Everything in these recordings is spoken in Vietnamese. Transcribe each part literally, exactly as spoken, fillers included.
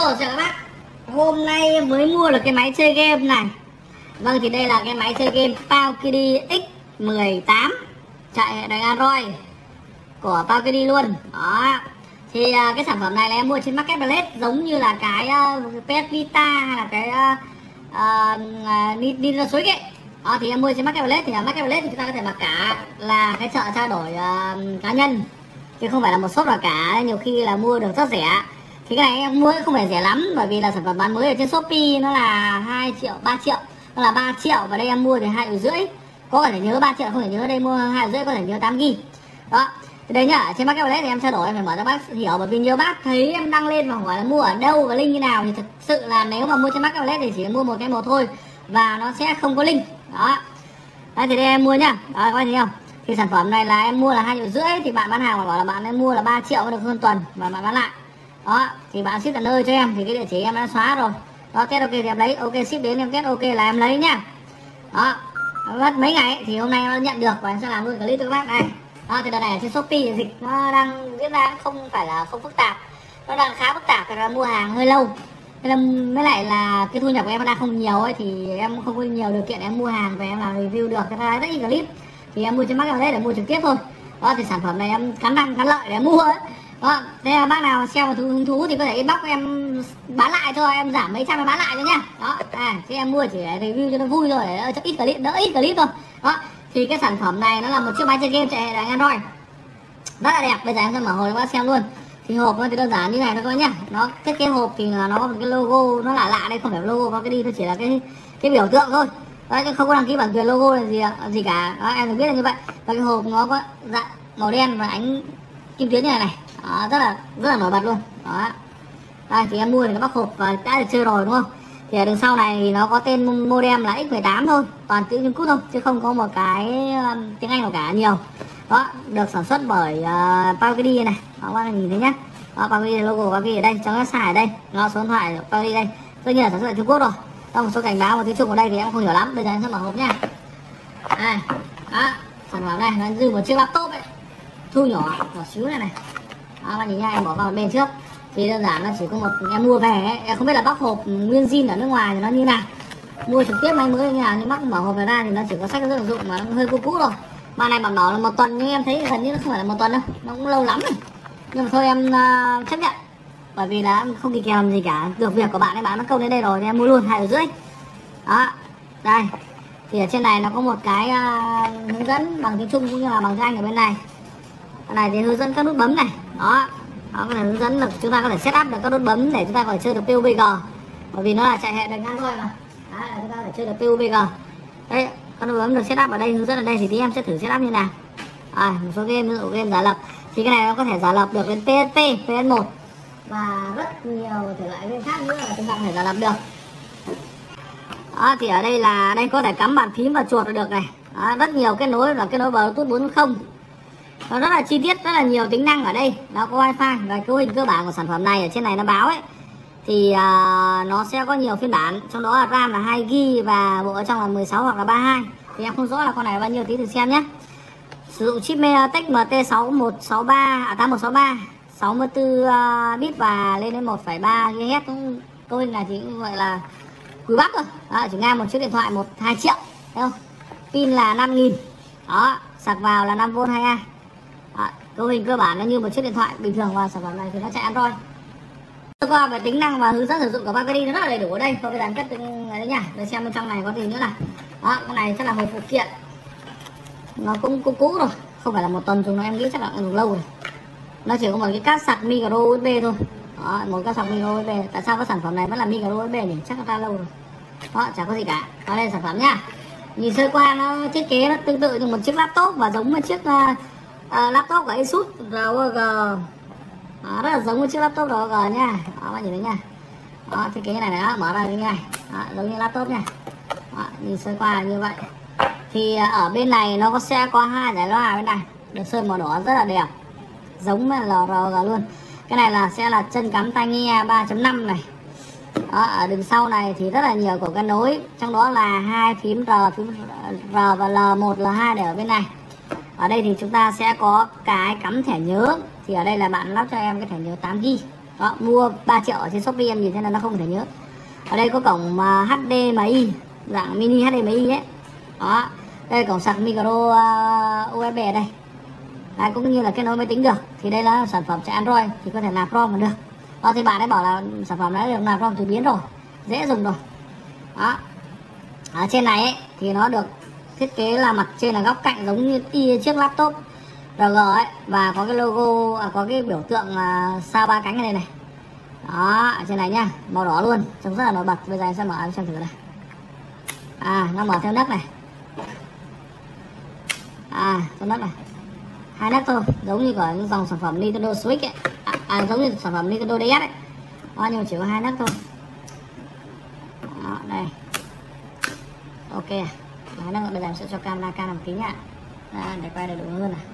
Hello chào các bác. Hôm nay mới mua được cái máy chơi game này. Vâng thì đây là cái máy chơi game Paukidi X mười tám chạy hệ đánh Android của Paukidi luôn. Đó. Thì uh, cái sản phẩm này là em mua trên Marketplace, giống như là cái uh, pê ét Vita hay là cái uh, uh, Ninja Switch ấy. Đó, thì em mua trên Marketplace, thì ở Marketplace thì chúng ta có thể mặc cả là cái chợ trao đổi uh, cá nhân, chứ không phải là một shop là cả, nhiều khi là mua được rất rẻ. Thì cái này em mua không phải rẻ lắm, bởi vì là sản phẩm bán mới ở trên Shopee nó là hai triệu, ba triệu, nó là ba triệu, và đây em mua thì hai triệu rưỡi. Có thể nhớ ba triệu, không thể nhớ đây mua hai triệu rưỡi, có thể nhớ tám gi. Đó. Đây nhá, trên Marketplace thì em trao đổi, em phải mở cho bác hiểu, bởi vì nhiều bác thấy em đăng lên và hỏi là mua ở đâu và link như nào, thì thực sự là nếu mà mua trên Marketplace thì chỉ mua một cái một thôi và nó sẽ không có link. Đó. Đây thì đây em mua nhá. Đó, các bạn thấy không? Thì sản phẩm này là em mua là hai triệu rưỡi, thì bạn bán hàng mà bảo là bạn em mua là ba triệu được hơn tuần và bạn bán lại. Đó, thì bạn ship tận nơi cho em, thì cái địa chỉ em đã xóa rồi. Đó, kết ok thì em lấy, ok ship đến em kết ok là em lấy nhá. Đó, mất mấy ngày ấy, thì hôm nay em nhận được và em sẽ làm luôn clip cho các bác này. Đó, thì đợt này ở trên Shopee thì dịch nó đang diễn ra không phải là không phức tạp, nó đang khá phức tạp, là mua hàng hơi lâu. Thế là với lại là cái thu nhập của em đang không nhiều ấy, thì em không có nhiều điều kiện em mua hàng về em làm review được, cái ra rất ít clip, thì em mua trên Marketplace để mua trực tiếp thôi. Đó, thì sản phẩm này em cắn răng cắn lợi để em mua ấy. Đó, thế là bác nào xem mà hứng thú thì có thể inbox em bán lại cho em, giảm mấy trăm em bán lại cho nhá. Đó, à, thế em mua chỉ để review cho nó vui thôi, để cho ít clip, đỡ ít clip thôi. Đó, thì cái sản phẩm này nó là một chiếc máy chơi game chạy hệ đánh Android rất là đẹp. Bây giờ em sẽ mở hộp cho các bác xem luôn. Thì hộp nó thì đơn giản như này thôi các bác nhá. Nó thiết kế hộp thì nó có một cái logo nó lạ lạ, đây không phải logo có cái đi, nó chỉ là cái cái biểu tượng thôi. Đấy, không có đăng ký bản quyền logo là gì gì cả. Đó, em được biết là như vậy. Và cái hộp nó có dạng màu đen và ánh kim tuyến như này này. Đó, rất là rất là nổi bật luôn. Đó. Đây thì em mua thì nó bắt hộp và đã được chơi rồi đúng không? Thì ở đằng sau này thì nó có tên modem là X mười tám thôi, toàn chữ Trung Quốc thôi, chứ không có một cái um, tiếng Anh nào cả nhiều. Đó, được sản xuất bởi uh, Paukidi này. Đó, các bạn nhìn thấy nhá. Đó, Paukidi logo Paukidi ở đây, trong website ở đây, nó số điện thoại Paukidi đây. Tất nhiên là sản xuất ở Trung Quốc rồi. Có một số cảnh báo một tiếng Trung ở đây thì em không hiểu lắm. Bây giờ em sẽ mở hộp nha. Đây. Đó, sản phẩm này nó như một chiếc laptop ấy, thu nhỏ, nhỏ xíu này này. Đó, các bạn nhìn nha, em bỏ vào bên trước. Thì đơn giản là chỉ có một, em mua về ấy, em không biết là bóc hộp nguyên zin ở nước ngoài thì nó như nào, mua trực tiếp máy mới như nào, nhưng bác mở hộp này ra thì nó chỉ có sách sử dụng mà nó hơi cũ cũ rồi. Mà này bạn bảo là một tuần, nhưng em thấy gần như nó không phải là một tuần đâu, nó cũng lâu lắm rồi. Nhưng mà thôi em uh, chấp nhận, bởi vì là không đi kèm gì cả, được việc của bạn ấy, bạn nó câu đến đây rồi thì em mua luôn hai triệu rưỡi. Đó, đây thì ở trên này nó có một cái uh, hướng dẫn bằng tiếng Trung cũng như là bằng tiếng Anh ở bên này. Cái này thì hướng dẫn các nút bấm này. Đó. Đó, cái này hướng dẫn là chúng ta có thể set up được các nút bấm để chúng ta có thể chơi được pê u bê giê, bởi vì nó là chạy hệ đánh Android mà. Đấy, là chúng ta có thể chơi được pê u bê giê. Đấy, các nút bấm được set up ở đây, hướng dẫn ở đây, thì tí em sẽ thử set up như nào. À, một số game, ví dụ game giả lập thì cái này nó có thể giả lập được đến pê ét pê, pê ét một và rất nhiều thể loại game khác nữa là chúng ta có thể giả lập được. Đó, thì ở đây là đây có thể cắm bàn phím và chuột được này. Đó, rất nhiều kết nối, là kết nối Bluetooth bốn chấm không. Nó rất là chi tiết, rất là nhiều tính năng ở đây. Nó có wifi và cấu hình cơ bản của sản phẩm này ở trên này nó báo ấy, thì uh, nó sẽ có nhiều phiên bản, trong đó là RAM là hai gi ga bai và bộ ở trong là mười sáu hoặc là ba mươi hai. Thì em không rõ là con này bao nhiêu, tí thử xem nhé. Sử dụng chip MediaTek em tê sáu một sáu ba à tám một sáu ba, sáu mươi tư uh, bit và lên đến một phẩy ba gi ga héc. Cấu hình này thì cũng gọi là quý bắp thôi. Đó, chỉ ngang một chiếc điện thoại một hai triệu, thấy không? Pin là năm nghìn. Đó, sạc vào là năm vôn hai a. À, cấu hình cơ bản nó như một chiếc điện thoại bình thường, và sản phẩm này thì nó chạy Android. Qua về tính năng và hướng dẫn sử dụng của Paukidi nó rất là đầy đủ ở đây. Thôi bây giờ em cất đấy nhá, để xem bên trong này có gì nữa này. Đó, cái này chắc là hộp phụ kiện, nó cũng cũ cũ rồi, không phải là một tuần dùng nó, em nghĩ chắc là dùng lâu rồi. Nó chỉ có một cái cáp sạc micro u ét bê thôi. Đó, một cáp sạc micro u ét bê. Tại sao cái sản phẩm này vẫn là micro u ét bê nhỉ? Chắc là ra lâu rồi. Đó, chả có gì cả. Đó, đây là sản phẩm nhá. Nhìn sơ qua nó thiết kế nó tương tự như một chiếc laptop và giống một chiếc uh, Uh, laptop của Asus rờ o giê. Đó, rất là giống với chiếc laptop rờ o giê nha. Đó, bạn nhìn thấy nha. Đó, thiết kế này này, đó, mở ra như này. Đó, giống như laptop nha. Đó, nhìn sơ qua là như vậy. Thì uh, ở bên này nó có sẽ có hai giải loa bên này, được sơn màu đỏ rất là đẹp, giống với là rờ o giê luôn. Cái này là sẽ là chân cắm tai nghe ba chấm năm này. Đó, ở đường sau này thì rất là nhiều cổ kết nối, trong đó là hai phím R, phím R và L một, L hai để ở bên này. Ở đây thì chúng ta sẽ có cái cắm thẻ nhớ, thì ở đây là bạn lắp cho em cái thẻ nhớ tám gi ga bai. Đó, mua ba triệu ở trên Shopee em nhìn thấy là nó không thể nhớ. Ở đây có cổng uh, hát đê em i, dạng mini hát đê em i ấy. Đó, đây cổng sạc micro uh, u ét bê ở đây. Đấy, cũng như là kết nối máy tính được. Thì đây là sản phẩm chạy Android thì có thể nạp ROM còn được. Đó, thì bạn ấy bảo là sản phẩm đã được nạp ROM tùy biến rồi, dễ dùng rồi. Đó, ở trên này ấy, thì nó được thiết kế là mặt trên là góc cạnh giống như y chiếc laptop rờ giê ấy, và có cái logo, à, có cái biểu tượng uh, sao ba cánh ở đây này. Đó, ở trên này nhá, màu đỏ luôn, trông rất là nổi bật. Bây giờ em sẽ mở em xem thử này. À, nó mở theo nấc này. À, theo nấc này. Hai nấc thôi, giống như của dòng sản phẩm Nintendo Switch ấy. À, à giống như sản phẩm Nintendo đê ét ấy. Đó, nhưng mà chỉ có hai nấc thôi. Đó, đây. Ok. Hai nấc, bây giờ em sẽ cho camera cam làm kính ạ. À, để quay đầy đủ hơn này.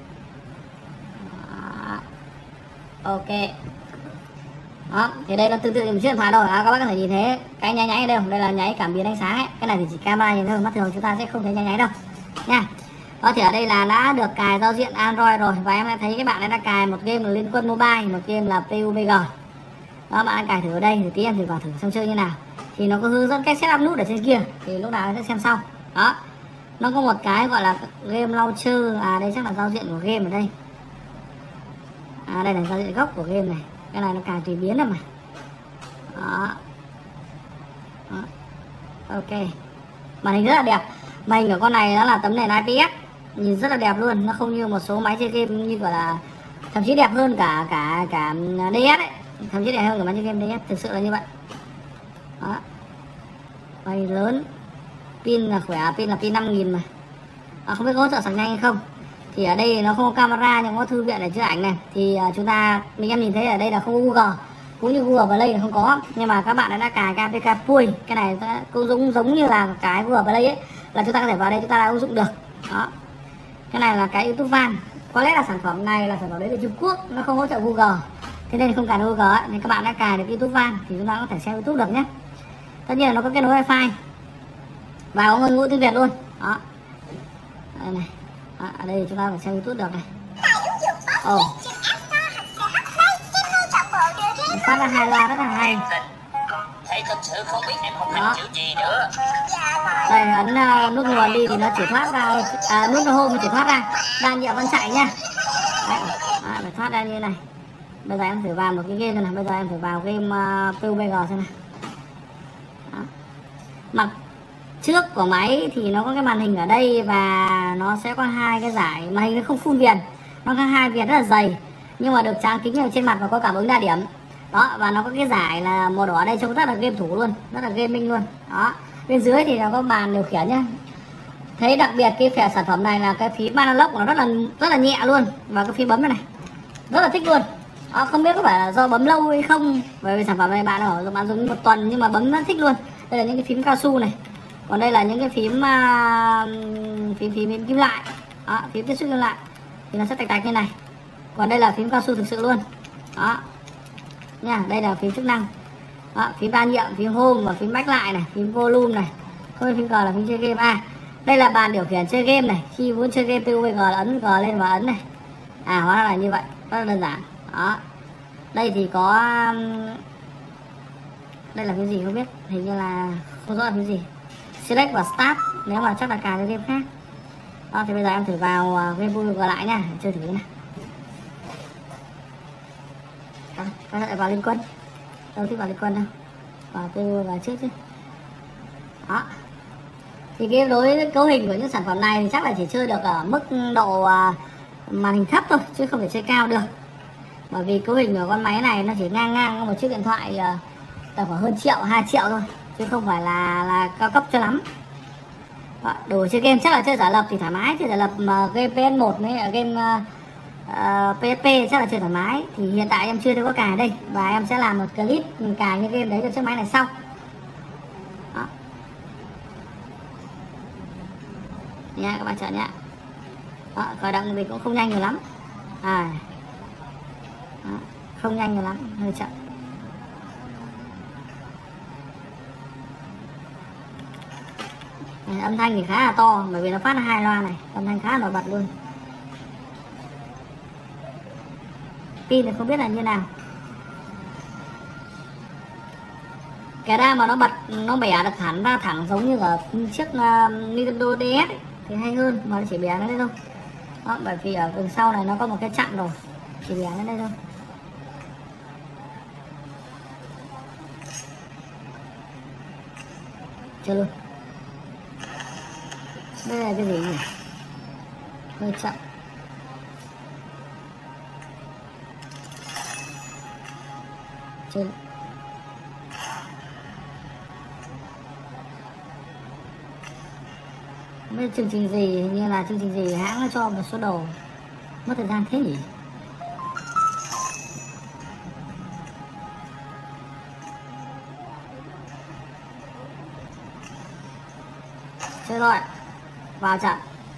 Đó. Ok. Đó, thì đây là tương tự như một chiếc điện thoại rồi. À, các bác có thể nhìn thấy cái nháy nháy ở đây không? Đây là nháy cảm biến ánh sáng ấy. Cái này thì chỉ camera nhìn thôi, mắt thường chúng ta sẽ không thấy nháy nháy đâu nha. Đó, thì ở đây là đã được cài giao diện Android rồi, và em đã thấy cái bạn ấy đã cài một game là Liên Quân Mobile, một game là pê u bê giê. Đó, bạn đã cài thử ở đây thì tí em thử vào thử xem chơi như nào. Thì nó có hướng dẫn cách setup nút ở trên kia, thì lúc nào em sẽ xem sau. Đó, nó có một cái gọi là game launcher. À, đây chắc là giao diện của game ở đây. À, đây là giao diện gốc của game này. Cái này nó cài tùy biến rồi mà. Đó. Đó. Ok, màn hình rất là đẹp. Màn hình của con này nó là tấm nền i pê ét, nhìn rất là đẹp luôn. Nó không như một số máy chơi game như gọi là, thậm chí đẹp hơn cả cả cả đê ét ấy, thậm chí đẹp hơn cả máy chơi game đê ét, thực sự là như vậy. Đó, màn hình lớn, pin là khỏe, pin là pin năm nghìn mà. À, không biết có hỗ trợ sạc nhanh hay không. Thì ở đây nó không có camera nhưng có thư viện để chụp ảnh này. Thì uh, chúng ta, mình em nhìn thấy ở đây là không có Google, cũng như Google Play là không có. Nhưng mà các bạn đã cài cái a pê ca Pui, cái này cũng giống giống như là cái Google Play ấy, là chúng ta có thể vào đây chúng ta đã ứng dụng được. Đó, cái này là cái YouTube Van. Có lẽ là sản phẩm này là sản phẩm đấy từ Trung Quốc, nó không hỗ trợ Google, thế nên không cài được Google ấy. Nên các bạn đã cài được YouTube Van thì chúng ta có thể xem YouTube được nhé. Tất nhiên là nó có kết nối wifi và có ngôn ngữ tiếng Việt luôn. Đó, đây này. Đó, ở đây chúng ta phải xem YouTube được này. Ồ, oh, phát ra hai loa rất là hay. Đó, đây ấn uh, nút nguồn đi thì nó chỉ thoát ra, à, nút home chỉ thoát ra, đa nhiệm vẫn chạy nha. Đấy, à, phải thoát ra như này. Bây giờ em thử vào một cái game này, bây giờ em thử vào game uh, pê u bê giê xem này. Đó, mặt trước của máy thì nó có cái màn hình ở đây và nó sẽ có hai cái giải màn hình, nó không full viền, nó có hai viền rất là dày nhưng mà được tráng kính ở trên mặt và có cảm ứng đa điểm. Đó, và nó có cái giải là màu đỏ ở đây trông rất là game thủ luôn, rất là gaming luôn. Đó, bên dưới thì nó có bàn điều khiển nhá. Thấy đặc biệt cái phẻ sản phẩm này là cái phím analog nó rất là rất là nhẹ luôn, và cái phím bấm này này rất là thích luôn. Đó, không biết có phải là do bấm lâu hay không, bởi vì sản phẩm này bạn ở bạn dùng một tuần nhưng mà bấm rất thích luôn. Đây là những cái phím cao su này, còn đây là những cái phím uh, phím, phím phím kim loại. Đó, phím tiếp xúc kim loại thì nó sẽ tạch tạch như này, còn đây là phím cao su thực sự luôn. Đó nha, đây là phím chức năng. Đó, phím đa nhiệm, phím home và phím backlight này, phím volume này, không biết phím G là phím chơi game. À, đây là bàn điều khiển chơi game này, khi muốn chơi game pê u bê giê là ấn G lên và ấn này. À, hóa ra là như vậy, rất là đơn giản. Đó, đây thì có um, đây là cái gì không biết, hình như là không rõ là cái gì. Select và Start, nếu mà chắc là cài cho game khác. Đó, thì bây giờ em thử vào uh, game pê u bê giê lại nha, chơi thử này. Đó, các bạn vào Liên Quân, đâu thích vào Liên Quân đâu, vào pê u vào trước chứ. Đó, thì cái đối cấu hình của những sản phẩm này thì chắc là chỉ chơi được ở mức độ uh, màn hình thấp thôi, chứ không thể chơi cao được, bởi vì cấu hình của con máy này nó chỉ ngang ngang một chiếc điện thoại uh, tầm khoảng hơn triệu, hai triệu thôi, chứ không phải là là cao cấp cho lắm. Đó, đồ chơi game chắc là chơi giả lập thì thoải mái, chơi giả lập mà game pê ét một với game uh, uh, pê ét pê chắc là chơi thoải mái. Thì hiện tại em chưa thấy có cài đây, và em sẽ làm một clip mình cài những game đấy cho chiếc máy này sau. Đó nha, các bạn chờ nhé. Đó, khởi động thì cũng không nhanh nhiều lắm. À, đó, không nhanh nhiều lắm, hơi chậm. Âm thanh thì khá là to, bởi vì nó phát ra hai loa này, âm thanh khá là nổi bật luôn. Pin thì không biết là như nào. cái ra mà nó bật nó bẻ được hẳn ra thẳng giống như ở chiếc uh, Nintendo đê ét ấy, thì hay hơn, mà nó chỉ bẻ nó đây thôi. Đó, bởi vì ở đằng sau này nó có một cái chặn rồi, chỉ bẻ nó đây thôi. Chưa luôn. Đây là cái gì nhỉ? Hơi chậm. Chưa. Bây chương trình gì, hình như là chương trình gì hãng nó cho một số đồ mất thời gian thế nhỉ? Chơi rồi, vào trận.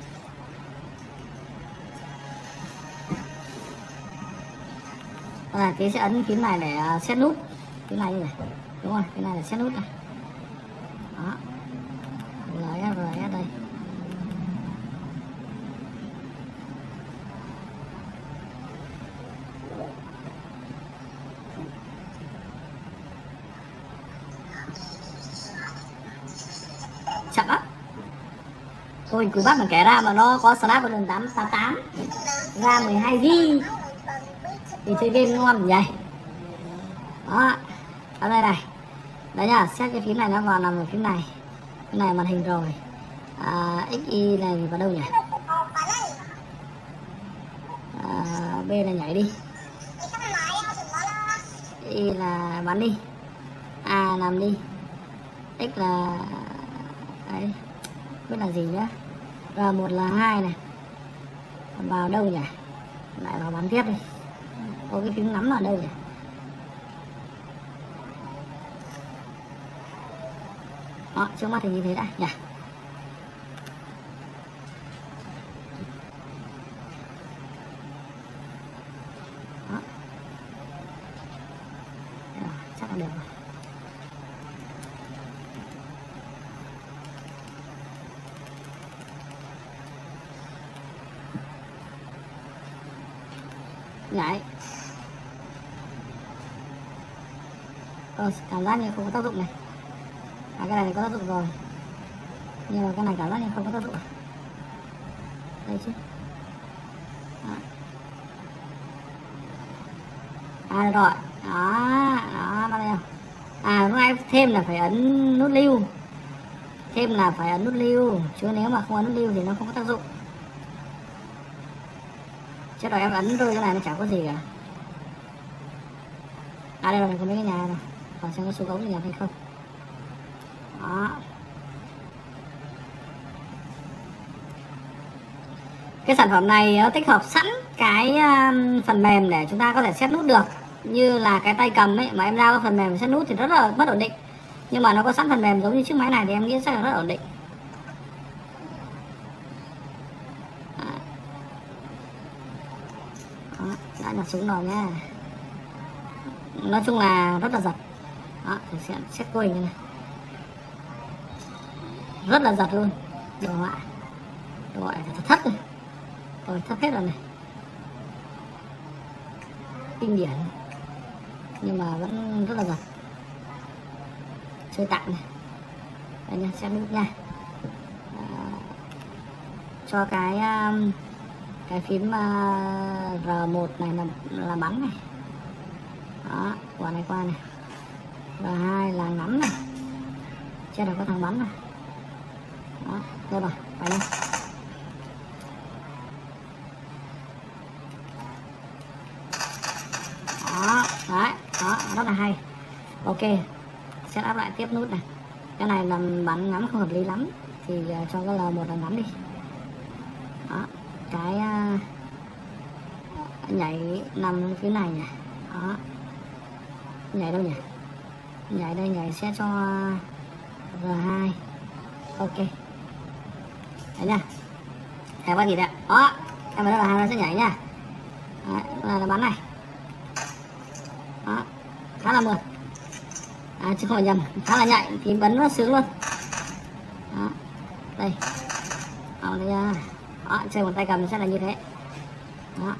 À, tí sẽ ấn phím này để uh, set nút. Cái này như này, đúng rồi, cái này là set nút này. Đó, rờ ét rờ ét đây. Chậm á. Tôi cứ bắt bằng kẻ ra mà nó có Snapdragon tám tám tám, RAM mười hai gi ga bai thì chơi game ngon vậy. Đó, ở đây này, đấy nhá, xét cái phím này nó vào nằm ở phím này, cái này màn hình rồi. À, ích y này vào đâu nhỉ? À, B là nhảy đi, Y là bắn đi, A làm đi, X là đấy, biết là gì nữa. R một là hai này, vào đâu nhỉ? Lại vào bắn tiếp đi. Có cái phím nắm ở đâu nhỉ? Đó, trước mắt thì như thế đã nhỉ. Đó. Đó, chắc là được rồi. Nhảy. Ờ, cảm giác như không có tác dụng này. À, cái này thì có tác dụng rồi, nhưng mà cái này cảm giác như không có tác dụng. Đây chứ. Đó. À, được rồi. Đó, đó, bắt đầu. À, lúc nãy thêm là phải ấn nút lưu. Thêm là phải ấn nút lưu, chứ nếu mà không ấn nút lưu thì nó không có tác dụng. Chứ rồi em ấn rồi cái này nó chẳng có gì cả. À, đây rồi, có mấy cái nhà này. Còn xem có số gấu nhà hay không. Đó. Cái sản phẩm này nó tích hợp sẵn cái um, phần mềm để chúng ta có thể set nút được. Như là cái tay cầm ấy, mà em ra cái phần mềm set nút thì rất là bất ổn định. Nhưng mà nó có sẵn phần mềm giống như chiếc máy này thì em nghĩ sẽ là rất ổn định. Đó, đã nhặt súng rồi nha. Nói chung là rất là giật. Đó, thì sẽ set cô hình như này. Rất là giật luôn. Đồ họa, đồ họa thật thất rồi. Rồi thất hết rồi này. Kinh điển, nhưng mà vẫn rất là giật. Chơi tặng này. Đây nha, xem nút nha. À, cho cái um, cái phím uh, R một này là, là bắn này. Đó, quả này qua này. R hai là ngắm này. Trên này có thằng bắn này. Đó, đây rồi, phải lên. Đó, đấy, đó, rất là hay. Ok, set up lại tiếp nút này. Cái này làm bắn ngắm không hợp lý lắm, thì uh, cho cái L một là ngắm đi. Đó, cái uh, nhảy nằm phía này nhỉ. Đó, nhảy đâu nhỉ? Nhảy đây, nhảy sẽ cho R hai. Ok, đấy nha. Thẻ qua gì đấy. Đó, em vào đây là hai nó sẽ nhảy nha. Đấy, là, là bắn này. Đó, khá là mượt. À, chứ không phải nhầm, khá là nhạy, thì bắn nó sướng luôn. Đó, đây. Đó, đây nha. Đó, chơi một tay cầm sẽ là như thế. Đó.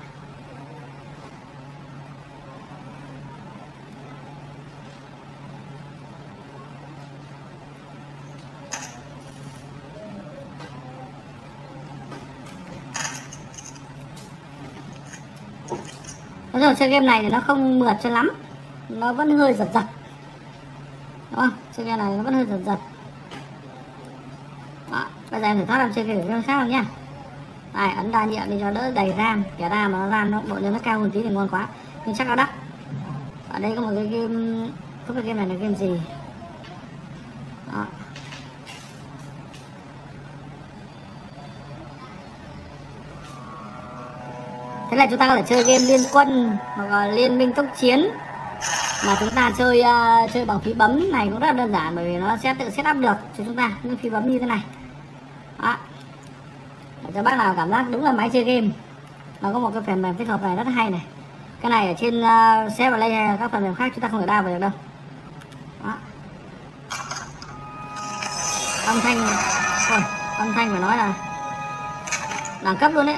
rồi chơi game này thì nó không mượt cho lắm, nó vẫn hơi giật giật, đúng không? Chơi game này nó vẫn hơi giật giật. Đó, bây giờ em thử thoát làm chơi game khác không nhá. Đây, ấn đa nhiệm đi cho đỡ đầy ram, kẻ ram mà nó ram nó bộ nhân nó cao hơn tí thì ngon quá, nhưng chắc nó đắt. Ở đây có một cái game, không biết game này là game gì. Đó. Thế là chúng ta có thể chơi game liên quân hoặc là liên minh tốc chiến, mà chúng ta chơi uh, chơi bằng phím bấm này cũng rất là đơn giản, bởi vì nó sẽ tự set up được cho chúng ta những phím bấm như thế này. Đó. Để cho bác nào cảm giác đúng là máy chơi game. Nó có một cái phần mềm tích hợp này rất hay này. Cái này ở trên uh, xe và lay hay các phần mềm khác chúng ta không thể đa vào được đâu. Đó. Âm thanh, thôi, âm thanh phải nói là đẳng cấp luôn đấy.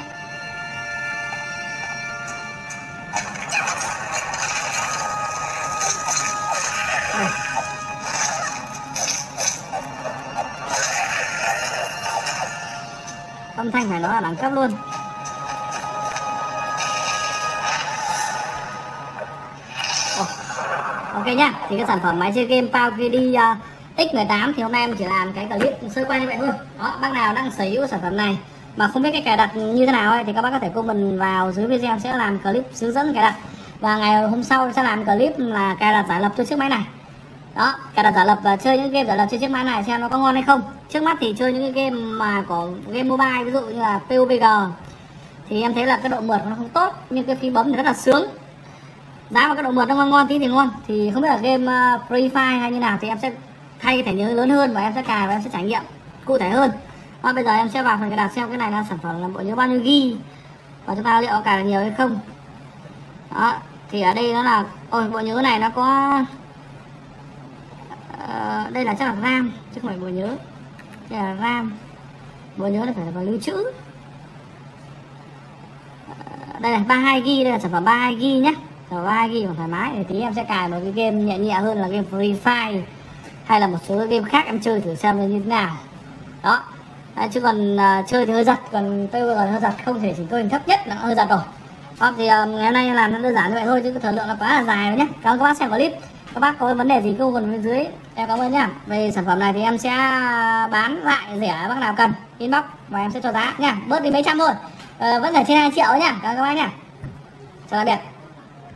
Đây. Âm thanh phải nói là đẳng cấp luôn. Oh. Ok nhá, thì cái sản phẩm máy chơi game PowerKD uh, X mười tám thì hôm nay em chỉ làm cái clip sơ qua như vậy thôi. Đó, bác nào đang sở hữu sản phẩm này mà không biết cái cài đặt như thế nào ấy, thì các bác có thể comment vào dưới video, em sẽ làm clip hướng dẫn cài đặt. Và ngày hôm sau sẽ làm clip là cài đặt giả lập cho chiếc máy này. Đó, cài đặt giả lập và chơi những game giả lập trên chiếc máy này xem nó có ngon hay không. Trước mắt thì chơi những cái game mà có game mobile, ví dụ như là pê u bê giê, thì em thấy là cái độ mượt nó không tốt, nhưng cái phím bấm thì rất là sướng. Giá mà cái độ mượt nó ngon ngon tí thì ngon. Thì không biết là game uh, Free Fire hay như nào thì em sẽ thay cái thẻ nhớ lớn hơn và em sẽ cài và em sẽ trải nghiệm cụ thể hơn. Đó, bây giờ em sẽ vào phần cài đặt xem cái này là sản phẩm là bộ nhớ bao nhiêu ghi và chúng ta liệu cài được nhiều hay không. Đó, thì ở đây nó là, ôi bộ nhớ này nó có uh, đây là chắc là RAM chứ không phải bộ nhớ. Đây là RAM. Bộ nhớ này phải là vào lưu trữ. Uh, đây là ba mươi hai gi ga bai, đây là sản phẩm ba mươi hai gi ga bai nhé. Sản phẩm ba mươi hai gi ga bai còn thoải mái. Thì tí em sẽ cài một cái game nhẹ nhẹ hơn là game Free Fire hay là một số game khác em chơi thử xem như thế nào. Đó. Đấy, chứ còn uh, chơi thì hơi giật, còn tôi còn hơi giật, không thể chỉnh tô hình thấp nhất là hơi giật rồi. Đó, thì uh, ngày hôm nay làm nó đơn giản như vậy thôi, chứ cái thời lượng là quá là dài rồi nhé. Cảm ơn các bác xem clip. Các bác có vấn đề gì cứ comment bên dưới, em cảm ơn nhá. Về sản phẩm này thì em sẽ bán lại rẻ, bác nào cần inbox và em sẽ cho giá nhá, bớt đi mấy trăm thôi, uh, vẫn là trên hai triệu nhá. Cảm ơn các bác nhá, chào tạm biệt.